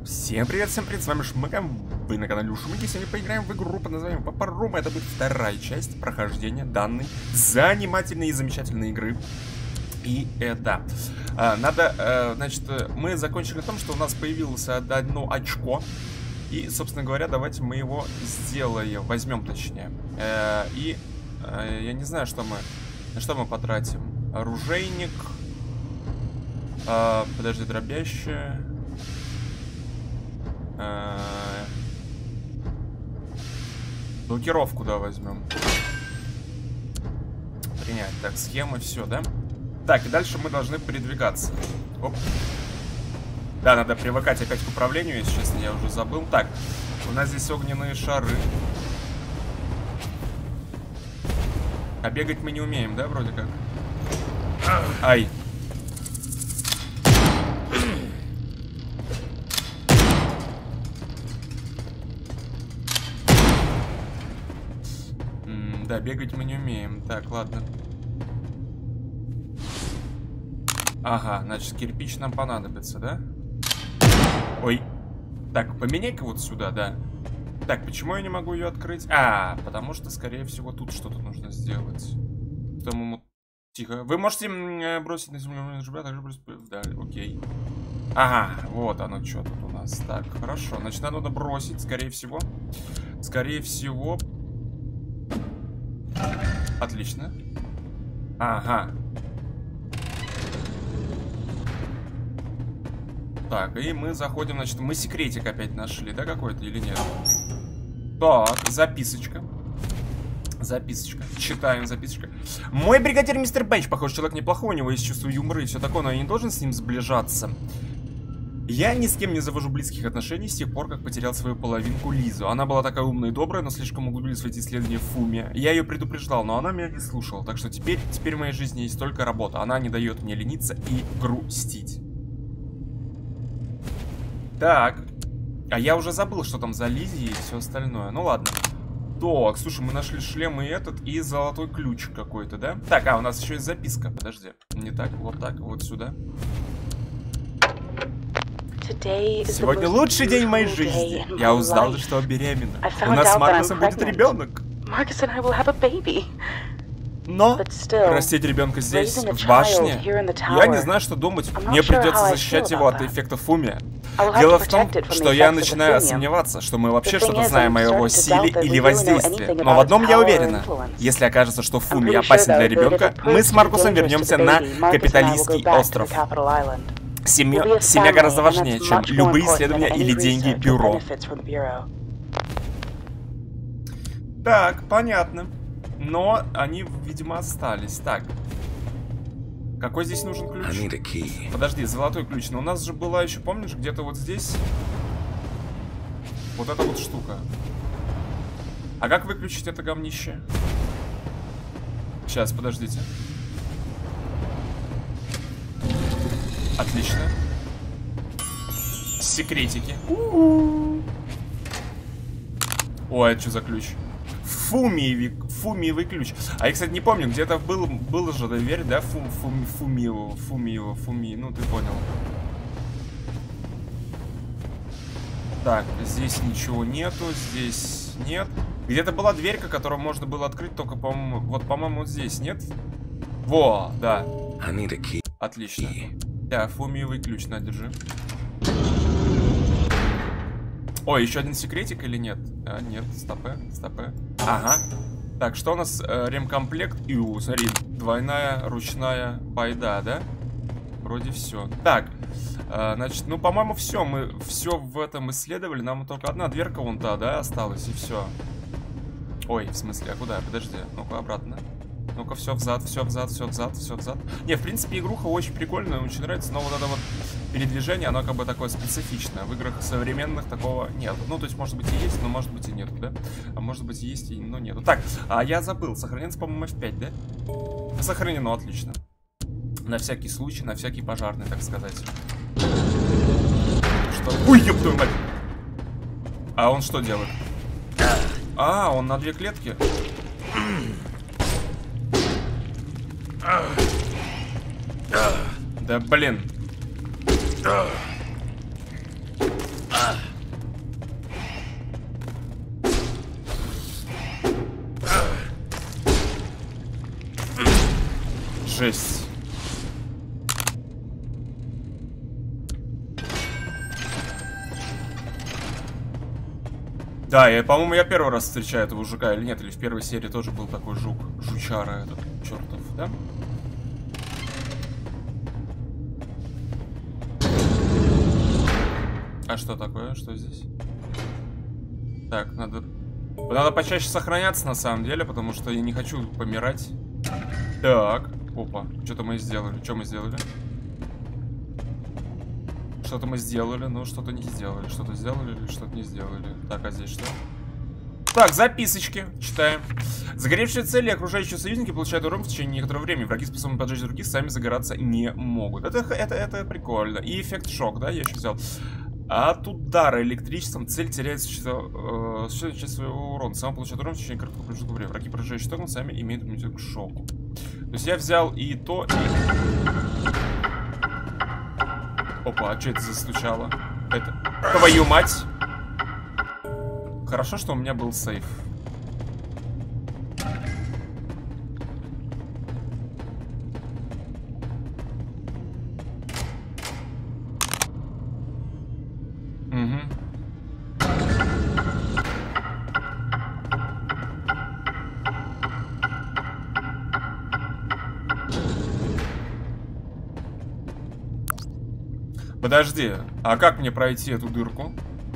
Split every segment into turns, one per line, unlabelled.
Всем привет, с вами Шмыгам, вы на канале Шмыги. Сегодня поиграем в игру под названием Папа Рома. Это будет вторая часть прохождения данной занимательной и замечательной игры. И значит, мы закончили на том, что у нас появилось одно очко. И, собственно говоря, давайте мы его сделаем, возьмем точнее. Я не знаю, на что мы потратим. Оружейник. Подожди, дробящее. Блокировку, да, возьмем. Принять. Так, схемы, все, да? Так, и дальше мы должны передвигаться. Оп. Да, надо привыкать опять к управлению, если честно, я уже забыл. Так, у нас здесь огненные шары. А бегать мы не умеем, да, вроде как? Ай. Да, бегать мы не умеем. Так, ладно. Ага, значит, кирпич нам понадобится, да? Ой. Так, поменяй-ка вот сюда, да. Так, почему я не могу ее открыть? Потому что, скорее всего, тут что-то нужно сделать. Потому... Тихо. Вы можете бросить на землю жбля, также бросить... Да, окей. Ага, вот оно что тут у нас. Так, хорошо. Значит, надо бросить, скорее всего. Скорее всего... Отлично. Ага. Так, и мы заходим, значит, мы секретик опять нашли, да, какой-то или нет? Так, записочка. Записочка. Читаем записочка. Мой бригадир мистер Бенч, похоже, человек неплохой, у него есть чувство юмора и все такое, но я не должен с ним сближаться. Я ни с кем не завожу близких отношений с тех пор, как потерял свою половинку Лизу. Она была такая умная и добрая, но слишком углубилась в эти исследования Фуми. Я ее предупреждал, но она меня не слушала. Так что теперь в моей жизни есть только работа. Она не дает мне лениться и грустить. Так. А я уже забыл, что там за Лизи и все остальное. Ну ладно. Так, слушай, мы нашли шлем и этот, и золотой ключ какой-то, да? Так, у нас еще есть записка. Подожди. Не так, вот сюда. Сегодня лучший день в моей жизни. Я узнала, что беременна. У нас с Маркусом будет ребенок. Но растить ребенка здесь, в башне, я не знаю, что думать. Мне придется защищать его от эффекта Фуми. Дело в том, что я начинаю сомневаться, что мы вообще что-то знаем о его силе или воздействии. Но в одном я уверена. Если окажется, что Фуми опасен для ребенка, мы с Маркусом вернемся на Капиталистский остров. Семья гораздо важнее, чем любые исследования или деньги бюро. Так, понятно. Но они, видимо, остались. Так. Какой здесь нужен ключ? Подожди, золотой ключ. Но у нас же была еще, помнишь, где-то вот здесь вот эта вот штука. А как выключить это говнище? Сейчас, подождите. Отлично. Секретики. Ой, это что за ключ? Фумиевый ключ. А я, кстати, не помню, где-то было же дверь, да? Фуми. Ну, ты понял. Так, здесь ничего нету, здесь нет. Где-то была дверька, которую можно было открыть, только, по-моему, вот здесь, нет? Во, да. Отлично. Да, фумиевый ключ, на, держи. Ой, еще один секретик или нет? Нет, стопэ. Ага. Так, что у нас? Ремкомплект. Смотри, двойная ручная байда, да? Вроде все. Так, значит, ну, по-моему, все. Мы все в этом исследовали. Нам только одна дверка вон та, да, осталась, и все. Ой, в смысле, а куда? Подожди, ну-ка обратно. Ну-ка, все взад. Не, в принципе, игруха очень прикольная, очень нравится, но вот это вот передвижение, оно как бы такое специфичное. В играх современных такого нет. Ну, то есть, может быть, и есть, но может быть и нету, да? А может быть, и есть, но нету. Так, я забыл, сохранится, по-моему, F5, да? Сохранено, отлично. На всякий случай, на всякий пожарный, так сказать. Что? Ой, ёб твою мать! А он что делает? Он на 2 клетки? Да блин. Жесть. Да, по-моему, я первый раз встречаю этого жука, или нет, или в первой серии тоже был такой жук. Жучара этот, чертов, да? А что такое? Что здесь? Так, надо почаще сохраняться на самом деле, потому что я не хочу помирать. Так, опа, что-то мы сделали. Что мы сделали? Что-то мы сделали, но что-то не сделали. Что-то сделали или что-то не сделали. Так, а здесь что? Так, записочки. Читаем. Загоревшие цели и окружающие союзники получают урон в течение некоторого времени. Враги, способные поджечь других, сами загораться не могут. Это прикольно. И эффект шок, да, я еще взял. От удара электричеством цель теряет существенную часть своего урона. Сам получает урон в течение короткого промежутка времени. Враги, поражающие током, сами имеют иммунитет к шоку. То есть я взял и то, и... Опа, а что это застучало? Это... Твою мать! Хорошо, что у меня был сейф. Угу. Подожди, а как мне пройти эту дырку?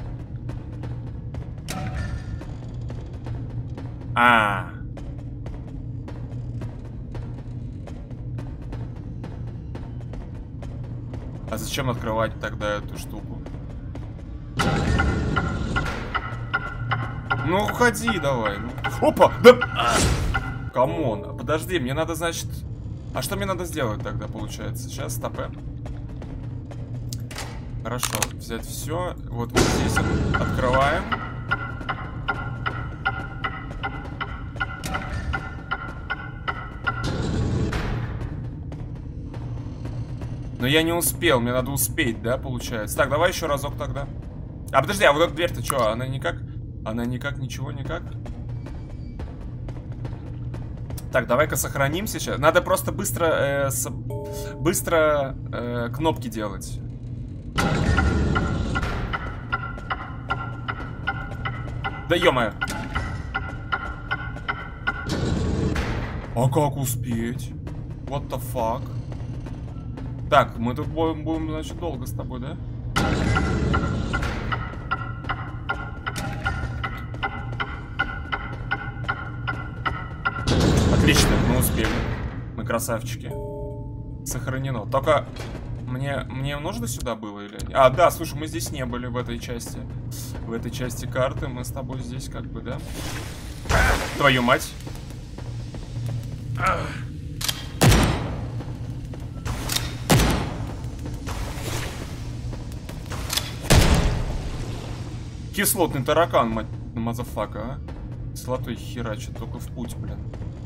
А зачем открывать тогда эту штуку? Ну, уходи давай. Опа! Да! Камон. Подожди, мне надо, значит... А что мне надо сделать тогда, получается? Сейчас, стопэ. Хорошо, взять все. Вот здесь открываем. Но я не успел, мне надо успеть, да, получается. Так, давай еще разок тогда. А, подожди, а вот эта дверь-то что, она никак? Она никак, ничего никак? Так, давай-ка сохраним сейчас. Надо просто быстро, кнопки делать. Да ё-моё. А как успеть? What the fuck? Так, мы тут будем, значит, долго с тобой, да? Отлично, мы успели. Мы красавчики. Сохранено. Только мне нужно сюда было или... А, да, слушай, мы здесь не были в этой части. В этой части карты мы с тобой здесь как бы, да? Твою мать. Кислотный таракан, мать, мазафака, а? Кислотой херачит, только в путь, блин.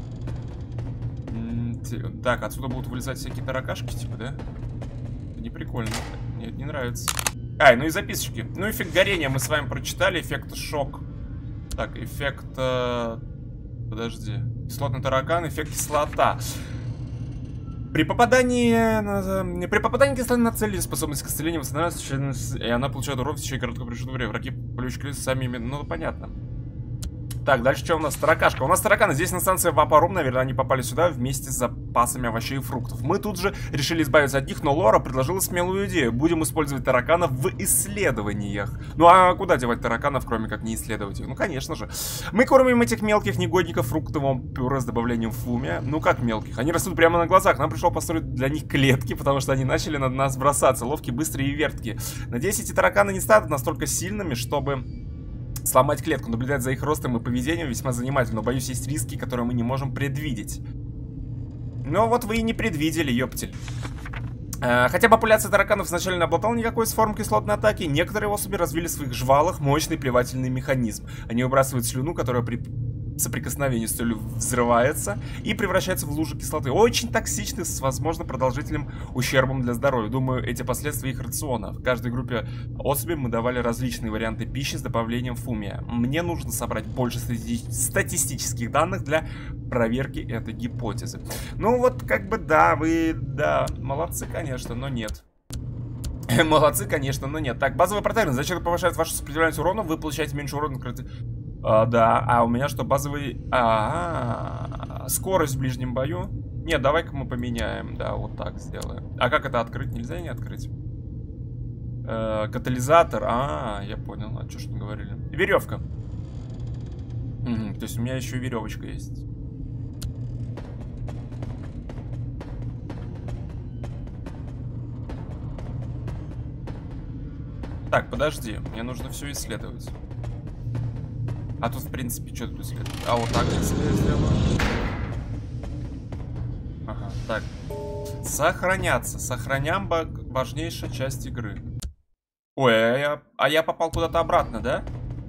Так, отсюда будут вылезать всякие таракашки, типа, да? Не прикольно. Мне это не нравится. Ай, ну и записочки. Ну, эффект горения мы с вами прочитали. Эффект шок. Так, эффект... Подожди. Кислотный таракан, эффект кислота. При попадании кислоты на цель способность к исцелению восстанавливается, и она получает урон в течение короткого промежутка времени. Враги плющки сами именно... Ну, понятно. Так, дальше что у нас? Таракашка. У нас тараканы. Здесь на станции Вапорум, наверное, они попали сюда вместе с запасами овощей и фруктов. Мы тут же решили избавиться от них, но Лора предложила смелую идею. Будем использовать тараканов в исследованиях. Ну а куда девать тараканов, кроме как не исследовать их? Ну, конечно же. Мы кормим этих мелких негодников фруктовым пюре с добавлением фумия. Ну, как мелких? Они растут прямо на глазах. Нам пришлось построить для них клетки, потому что они начали на нас бросаться. Ловкие, быстрые и верткие. Надеюсь, эти тараканы не станут настолько сильными, чтобы... сломать клетку. Наблюдать за их ростом и поведением весьма занимательно, но, боюсь, есть риски, которые мы не можем предвидеть. Но вот вы и не предвидели, ёптель. Хотя популяция тараканов изначально не обладала никакой из форм кислотной атаки, некоторые особи развили в своих жвалах мощный плевательный механизм. Они выбрасывают слюну, которая соприкосновении с солью взрывается и превращается в лужу кислоты. Очень токсичный, с, возможно, продолжительным ущербом для здоровья. Думаю, эти последствия их рациона. В каждой группе особей мы давали различные варианты пищи с добавлением фумия. Мне нужно собрать больше статистических данных для проверки этой гипотезы. Ну вот, как бы, да, вы, да, молодцы, конечно, но нет. Молодцы, конечно, но нет. Так, базовый протеин. За счет повышает вашу сопротивляемость урону, вы получаете меньше урона. Да, а у меня что, базовый... скорость в ближнем бою. Нет, давай-ка мы поменяем. Да, вот так сделаем. А как это открыть? Нельзя не открыть? Катализатор. Я понял. А что ж не говорили? Веревка. То есть у меня еще и веревочка есть. Так, подожди. Мне нужно все исследовать. А тут, в принципе, что тут исследовать? А вот так, если я сделаю. Ага, так. Сохраняться. Сохраням важнейшая часть игры. Ой, а я попал куда-то обратно, да?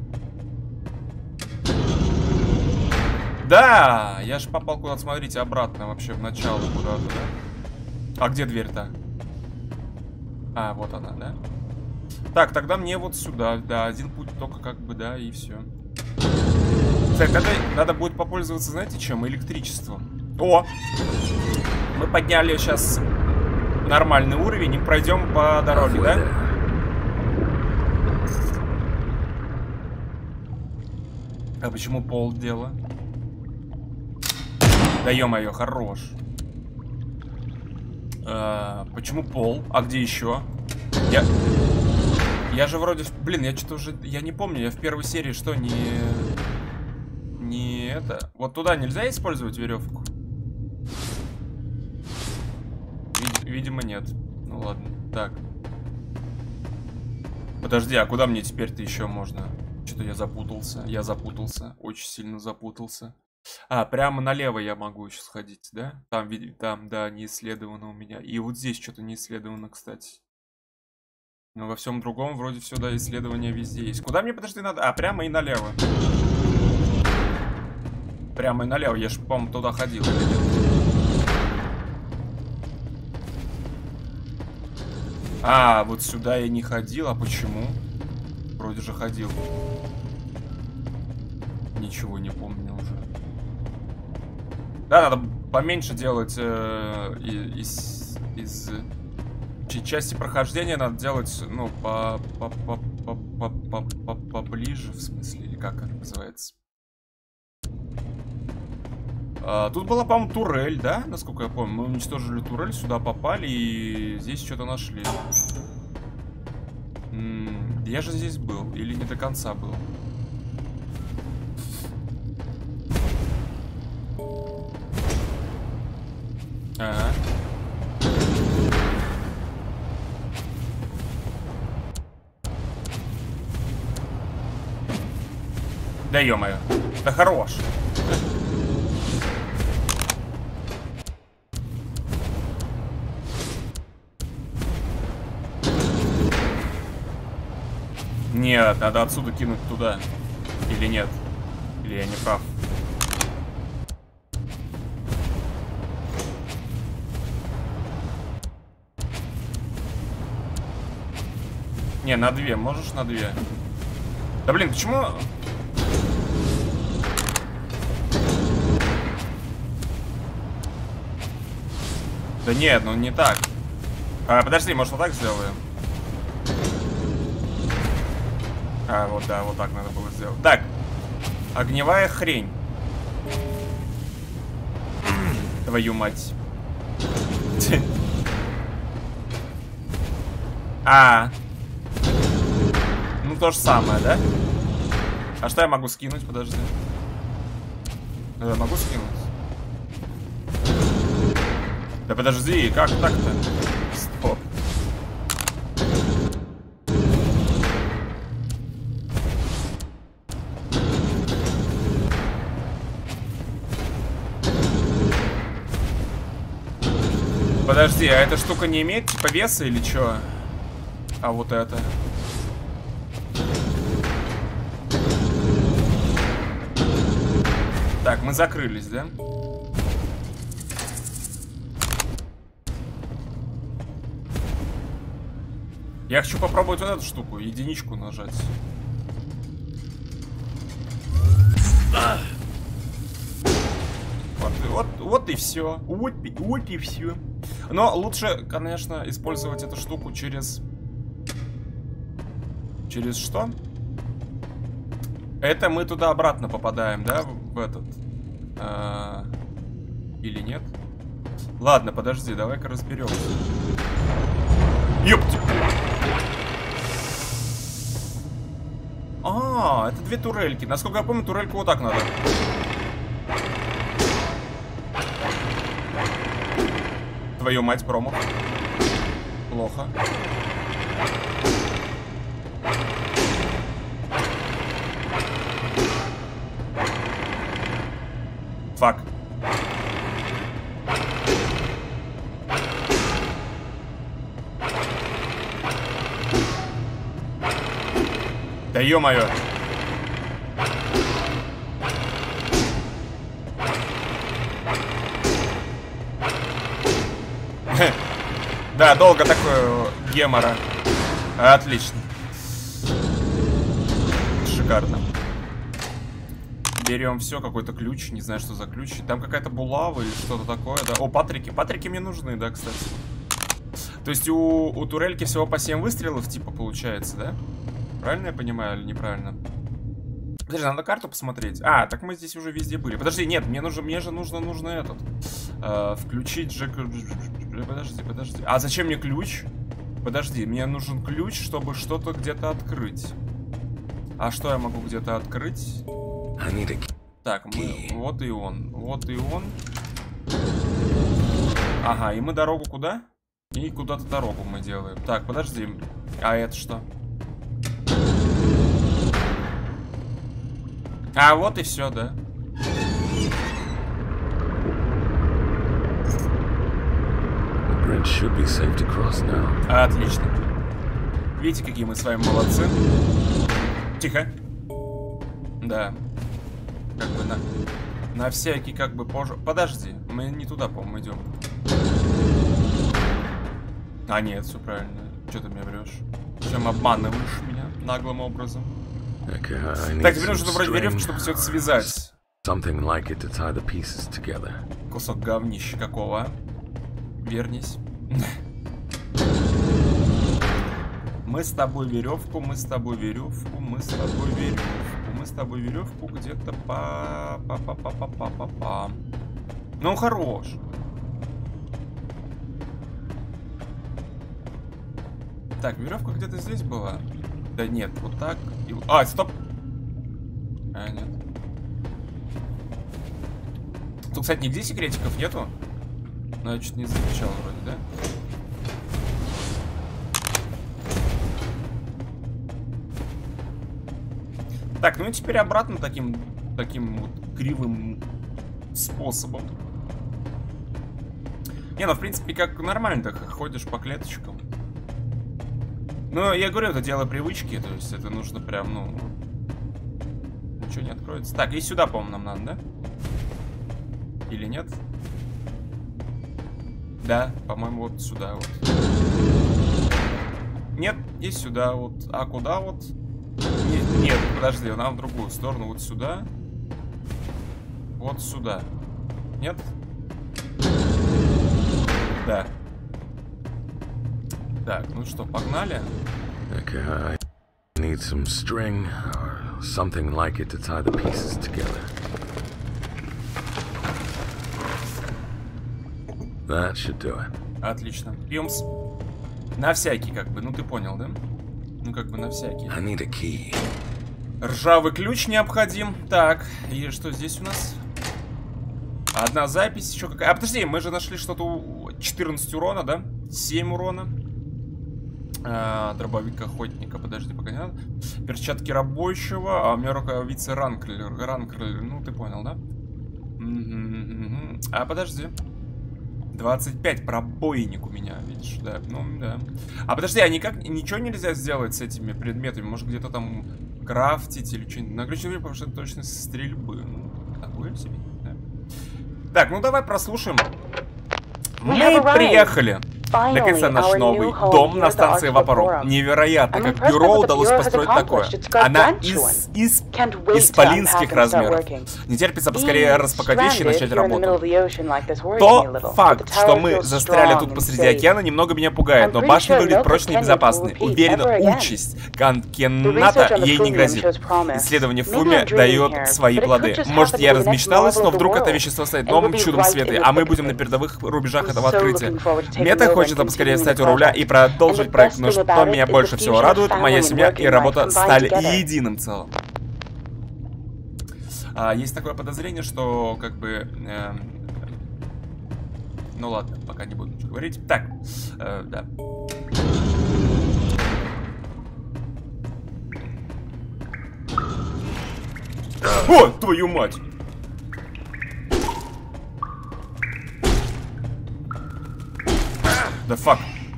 Да! Я же попал куда-то, смотрите, обратно вообще, в начало куда-то, да? А где дверь-то? А, вот она, да? Так, тогда мне вот сюда, да, один путь только как бы, да, и все. Так, надо будет попользоваться, знаете, чем? Электричеством. О! Мы подняли сейчас нормальный уровень и пройдем по дороге, да? А почему пол дело? Да ё-моё, хорош. Почему пол? А где еще? Я же вроде... Блин, я что-то уже... Я не помню, я в первой серии что, не это... Вот туда нельзя использовать веревку? Видимо, нет. Ну ладно, так. Подожди, а куда мне теперь-то еще можно? Что-то я запутался. Я запутался. Очень сильно запутался. Прямо налево я могу еще сходить, да? Там, да, не исследовано у меня. И вот здесь что-то не исследовано, кстати. Но во всем другом вроде все, да, исследования везде есть. Куда мне, подожди, надо? Прямо и налево. Прямо и налево. Я же, по-моему, туда ходил или нет? Вот сюда я не ходил. А почему? Вроде же ходил. Ничего не помню уже. Да, надо поменьше делать из части прохождения надо делать, ну, поближе, в смысле, или как это называется. Тут была, по-моему, турель, да? Насколько я помню. Мы уничтожили турель, сюда попали и здесь что-то нашли. Я же здесь был, или не до конца был? Ага. Да ё-моё, да хорош. Нет, надо отсюда кинуть туда. Или нет? Или я не прав? Не, на 2. Можешь на 2? Да блин, почему... Да нет, ну не так. Подожди, может вот так сделаем? Вот да, вот так надо было сделать. Так, огневая хрень. Твою мать. Ну то же самое, да? А что я могу скинуть? Подожди. Я могу скинуть? Да подожди, как так-то? Стоп. Подожди, а эта штука не имеет типа веса или чё? А вот это. Так, мы закрылись, да? Я хочу попробовать вот эту штуку, единичку нажать. Вот и все. Вот и все. Но лучше, конечно, использовать эту штуку через... Через что? Это мы туда-обратно попадаем, да? В этот... Или нет? Ладно, подожди, давай-ка разберемся. Ёпти! А, это две турельки. Насколько я помню, турельку вот так надо. Твою мать, промах. Плохо. Фак. Да ё-моё. Да, долго такое гемора. Отлично. Шикарно. Берем все, какой-то ключ, не знаю, что за ключ. Там какая-то булава или что-то такое, да. О, патрики. Патрики мне нужны, да, кстати. То есть у турельки всего по 7 выстрелов, типа, получается, да? Правильно я понимаю или неправильно? Подожди, надо карту посмотреть. А, так мы здесь уже везде были. Подожди, нет, мне же нужно этот. Включить же... Подожди. А зачем мне ключ? Подожди, мне нужен ключ, чтобы что-то где-то открыть. А что я могу где-то открыть? Так, мы... Вот и он. Вот и он. Ага, и мы дорогу куда? И куда-то дорогу мы делаем. Так, подожди. А это что? А, вот и все, да. Отлично. Видите, какие мы с вами молодцы. Тихо. Да. Как бы на всякий, как бы позже. Подожди, мы не туда, по-моему, идем. А, нет, все правильно. Что ты меня врешь? Чем обманываешь меня наглым образом? Так, теперь нужно брать веревку, чтобы все это связать. Кусок говнища какого? Вернись. Мы с тобой веревку, мы с тобой веревку, мы с тобой веревку, мы с тобой веревку где-то па. Ну, хорош. Так, веревка где-то здесь была. Да нет, вот так. И... А, стоп. А, нет. Тут, кстати, нигде секретиков нету. Но я чуть не замечал вроде, да? Так, ну и теперь обратно таким вот кривым способом. Не, ну в принципе как нормально так ходишь по клеточкам. Но я говорю, это дело привычки, то есть это нужно прям, ну... Ничего не откроется. Так, и сюда, по-моему, нам надо, да? Или нет? Да, по-моему, вот сюда вот. Нет, и сюда вот. А куда вот? Нет, подожди, нам в другую сторону. Вот сюда. Вот сюда. Нет? Да. Так, ну что, погнали?
Okay, I need some string or something like it to tie the pieces together. That should do it.
Отлично. Пьемс. На всякий, как бы, ну ты понял, да? Ну как бы на всякий.
I need a key.
Ржавый ключ необходим. Так, и что здесь у нас? Одна запись, еще какая. А, подожди, мы же нашли что-то 14 урона, да? 7 урона. Дробовик охотника, подожди, пока не надо. Перчатки рабочего, а у меня рукавицы ранкреллер, ну ты понял, да? А, подожди. 25 пробойник у меня, видишь, да, ну да. А подожди, а ничего нельзя сделать с этими предметами? Может где-то там крафтить или что-нибудь? На ключевые повышенной точность стрельбы. Ну, такое себе. Так, ну давай прослушаем. Мы приехали. Наконец-то наш новый дом на станции Вапору. Невероятно, как бюро удалось построить такое. Она из исполинских размеров. Не терпится поскорее распаковать вещи и начать работу. То факт, что мы застряли тут посреди океана, немного меня пугает, но башня выглядит прочной и безопасной. Уверена, участь Канкената ей не грозит. Исследование Фуми дает свои плоды. Может, я размечталась, но вдруг это вещество станет новым чудом света, а мы будем на передовых рубежах этого открытия. Мета хочет поскорее встать у руля и продолжить проект, но что меня больше всего радует, моя семья и работа стали единым целым. Есть такое подозрение, что как бы... ну ладно, пока не буду ничего говорить. Так, да. О, твою мать! Да фак.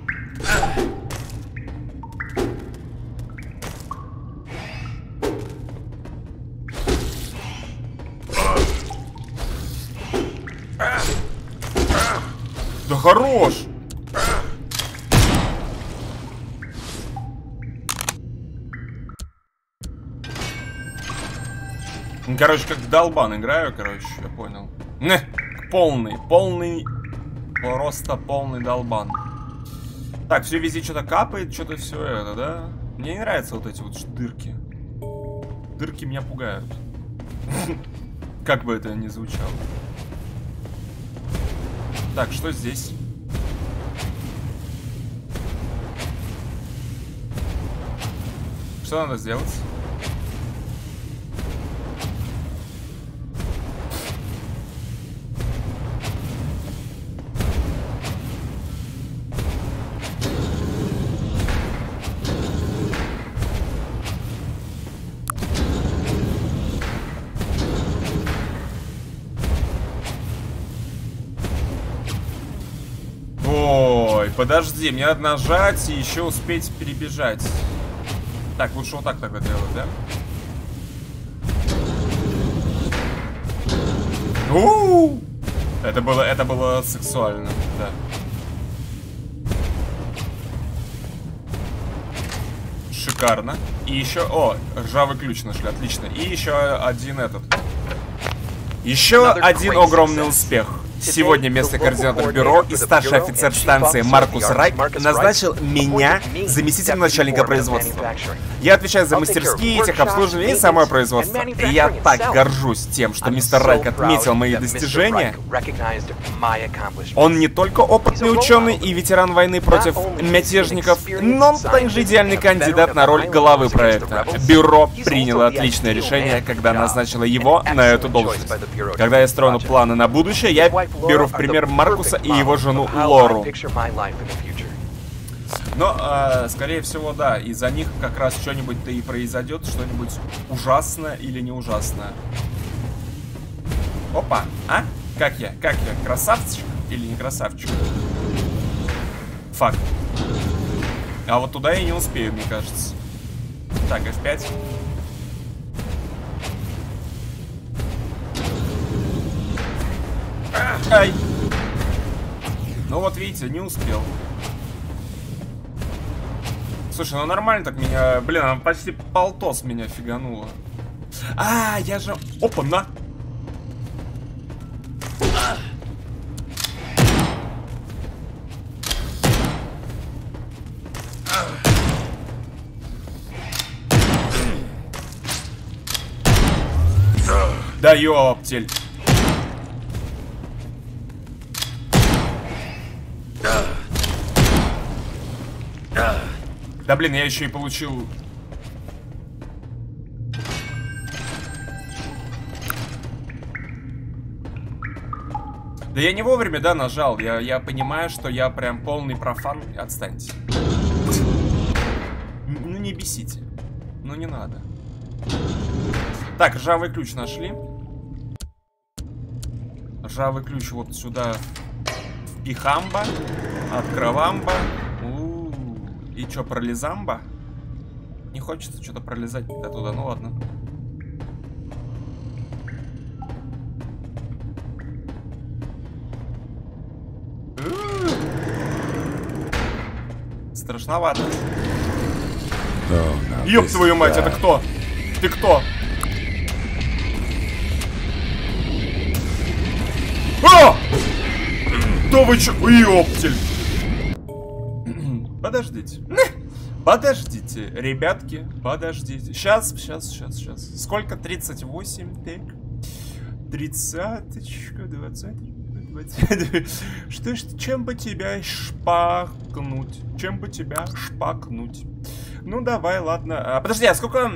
Да хорош. Короче, как в долбан играю, короче, я понял. Полный. Просто полный долбан. Так, все везде что-то капает, что-то все это, да? Мне не нравятся вот эти вот дырки. Дырки меня пугают. Как бы это ни звучало. Так, что здесь? Что надо сделать? Подожди, мне надо нажать и еще успеть перебежать. Так, лучше вот так тогда делать, да? Это было сексуально, да. Шикарно. И еще... О, ржавый ключ нашли, отлично. И еще один этот. Еще один огромный успех. Сегодня местный координатор бюро и старший офицер станции Маркус Райк назначил меня заместителем начальника производства. Я отвечаю за мастерские, техобслуживание и самое производство. И я так горжусь тем, что мистер Райк отметил мои достижения. Он не только опытный ученый и ветеран войны против мятежников, но он также идеальный кандидат на роль главы проекта. Бюро приняло отличное решение, когда назначило его на эту должность. Когда я строю планы на будущее, я беру в пример Маркуса и его жену Лору. Но, скорее всего, да, из-за них как раз что-нибудь-то и произойдет, что-нибудь ужасное или не ужасное. Опа, а? Как я? Красавчик или не красавчик? Факт. А вот туда я не успею, мне кажется. Так, F5. Ай! Ну вот видите, не успел. Слушай, ну нормально так меня... Блин, она почти полтос меня фиганула. А, я же... Опа, на! Да ёптель. Да блин, я еще и получил... Да я не вовремя, да, нажал. Я понимаю, что я прям полный профан. Отстаньте. Ну не бесите. Ну не надо. Так, ржавый ключ нашли. Ржавый ключ вот сюда. Пихамба. Открывамба. И чё, пролезамба? Не хочется что-то пролезать до туда, ну ладно. страшновато.
Oh, now
Ёб
this
твою мать,
guy.
это кто? Ты кто? О! Да вы чё? Ёптель. Подождите. Подождите, ребятки, подождите. Сейчас. Сколько? 38, так. 30-очка, 20. Что ж, чем бы тебя шпакнуть? Чем бы тебя шпакнуть? Ну, давай, ладно. Подожди, а сколько?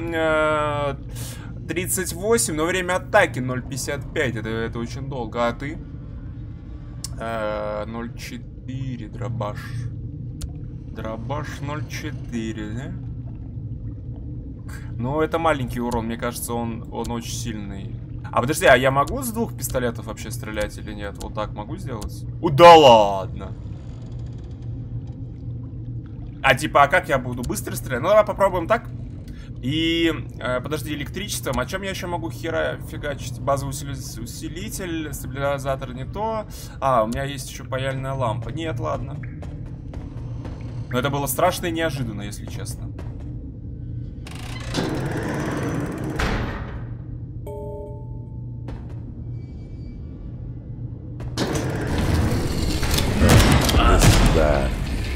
38, но время атаки 0,55. Это очень долго. А ты? 0,4 дробаш. Дробаш 0,4, да? Ну, это маленький урон. Мне кажется, он очень сильный. А подожди, а я могу с 2 пистолетов вообще стрелять или нет? Вот так могу сделать? Да ладно! А типа, а как я буду? Быстро стрелять? Ну, давай попробуем так. И, подожди, электричеством. О чем я еще могу фигачить? Базовый усилитель, стабилизатор не то. А, у меня есть еще паяльная лампа. Нет, ладно. Но это было страшно и неожиданно, если честно.
That.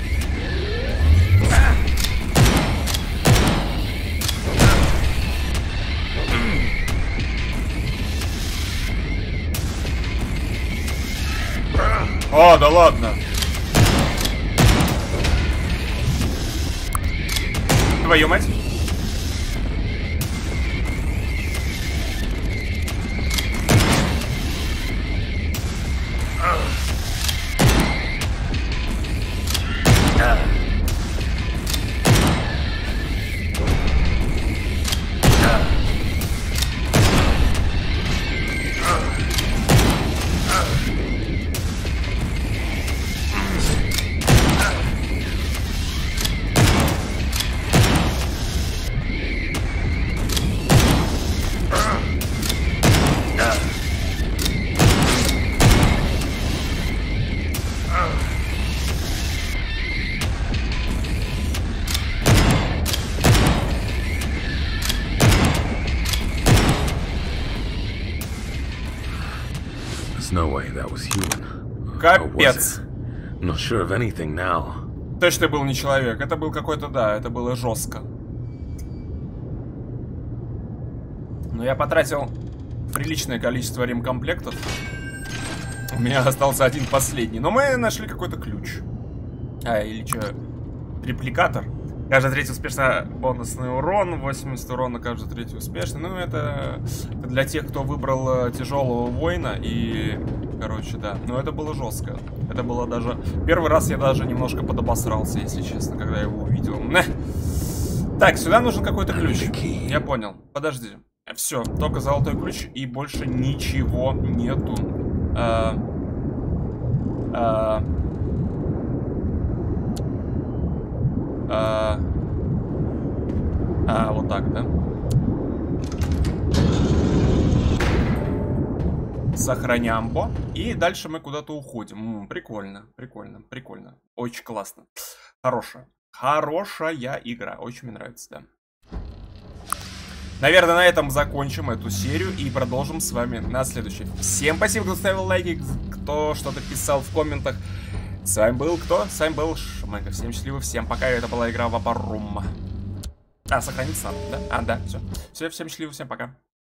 О, да ладно. Твою мать.
No way that was human.
Капец.
Not sure of anything now.
Точно был не человек. Это был какой-то, да, это было жестко. Но я потратил приличное количество ремкомплектов. У меня остался один последний. Но мы нашли какой-то ключ. Или что? Репликатор. Каждый третий успешно бонусный урон, 80 урона каждый третий успешный. Ну, это для тех, кто выбрал тяжелого воина. И, короче, да. Но это было жестко. Это было даже... Первый раз я даже немножко подобосрался, если честно, когда я его увидел. Так, сюда нужен какой-то ключ. Я понял. Подожди. Все, только золотой ключ и больше ничего нету. Вот так, да? Сохранямбо. И дальше мы куда-то уходим. Прикольно, прикольно, прикольно. Очень классно. Хорошая игра. Очень мне нравится, да. Наверное, на этом закончим эту серию и продолжим с вами на следующей. Всем спасибо, кто ставил лайки, кто что-то писал в комментах. С вами был кто? С вами был Шмэга. Всем счастливо, всем пока. Это была игра Вапорум. Сохраниться надо, да? Да, все. Всем счастливо, всем пока.